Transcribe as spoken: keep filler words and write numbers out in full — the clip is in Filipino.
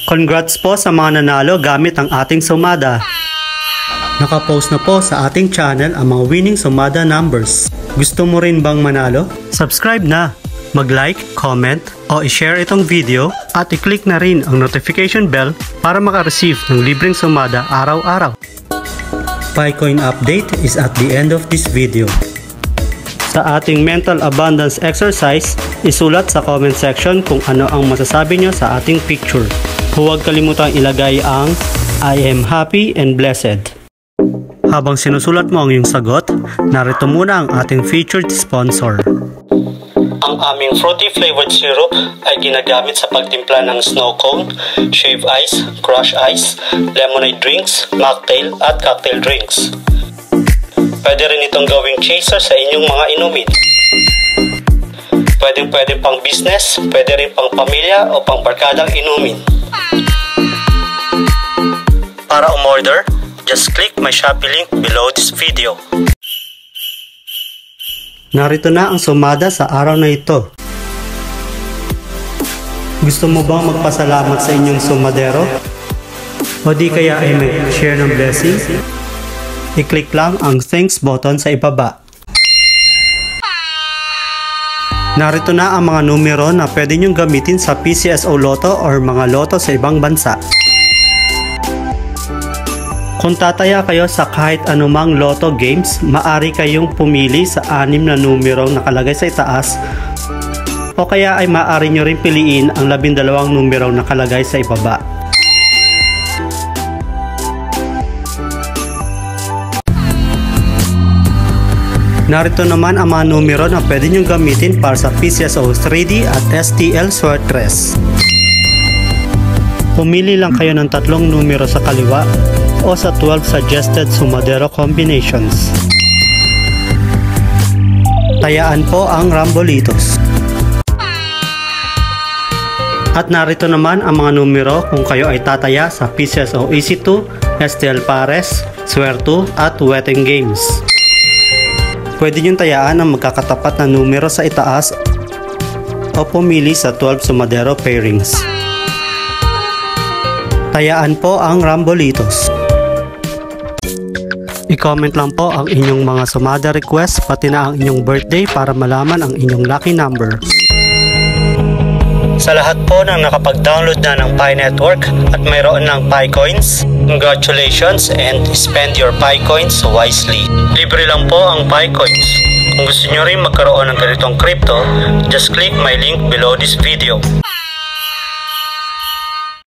Congrats po sa mga nanalo gamit ang ating Sumada. Nakapost na po sa ating channel ang mga winning Sumada numbers. Gusto mo rin bang manalo? Subscribe na! Mag-like, comment, o i-share itong video at i-click na rin ang notification bell para makareceive ng libreng Sumada araw-araw. PieCoin update is at the end of this video. Sa ating mental abundance exercise, isulat sa comment section kung ano ang masasabi nyo sa ating picture. Huwag kalimutang ilagay ang I am happy and blessed. Habang sinusulat mo ang iyong sagot, narito muna ang ating featured sponsor. Ang aming fruity flavored syrup ay ginagamit sa pagtimpla ng snow cone, shave ice, crush ice, lemonade drinks, mocktail at cocktail drinks. Pwede rin itong gawing chaser sa inyong mga inumin. Pwede pwede pang business, pwede rin pang pamilya o pang barkadang inumin. Para umorder, just click my Shopee link below this video. Narito na ang Sumada sa araw na ito. Gusto mo bang magpasalamat sa inyong Sumadero? O di kaya ay mag-share ng blessing? I-click lang ang thanks button sa ibaba. Narito na ang mga numero na pwede nyong gamitin sa P C S O Lotto or mga loto sa ibang bansa. Kung tataya kayo sa kahit anumang lotto games, maaari kayong pumili sa anim na numerong nakalagay sa itaas o kaya ay maaari nyo rin piliin ang labindalawang numerong nakalagay sa ibaba. Narito naman ang mga numero na pwede nyo gamitin para sa P C S O three D at S T L Suertres. Pumili lang kayo ng tatlong numero sa kaliwa o sa twelve suggested Sumadero combinations. Tayaan po ang Rambolitos. At narito naman ang mga numero kung kayo ay tataya sa P C S O Easy two, S T L Pares, Suerto at Wetting Games. Pwede nyo tayaan ang magkakatapat na numero sa itaas o pumili sa twelve Sumadero pairings. Tayaan po ang Rambolitos. I-comment lang po ang inyong mga Sumada request pati na ang inyong birthday para malaman ang inyong lucky number. Sa lahat po ng nakapag-download na ng Pi Network at mayroon ng PieCoins, congratulations and spend your PieCoins wisely. Libre lang po ang PieCoins. Kung gusto nyo rin magkaroon ng ganitong crypto, just click my link below this video.